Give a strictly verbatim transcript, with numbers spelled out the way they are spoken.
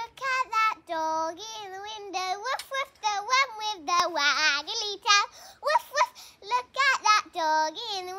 Look at that doggie in the window. Woof, woof, the one with the waggly tail. Woof, woof, look at that doggie in the